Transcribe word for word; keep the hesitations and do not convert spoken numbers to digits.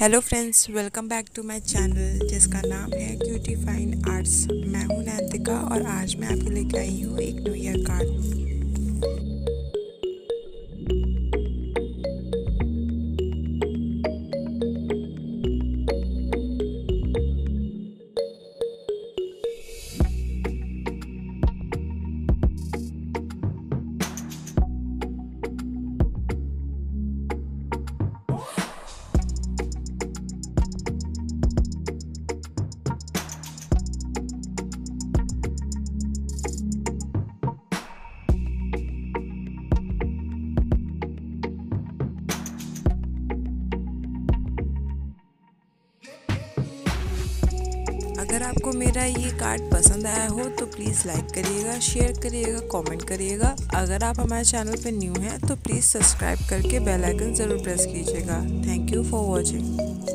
Hello friends, welcome back to my channel जिसका नाम है क्यूटी फाइन आर्ट्स। मैं हूं नैतिका और आज मैं आपके लेके आई हूं एक न्यू ईयर कार्ड। अगर आपको मेरा ये कार्ड पसंद आया हो तो प्लीज़ लाइक करिएगा, शेयर करिएगा, कमेंट करिएगा। अगर आप हमारे चैनल पर न्यू हैं तो प्लीज़ सब्सक्राइब करके बेल आइकन ज़रूर प्रेस कीजिएगा। Thank you for watching.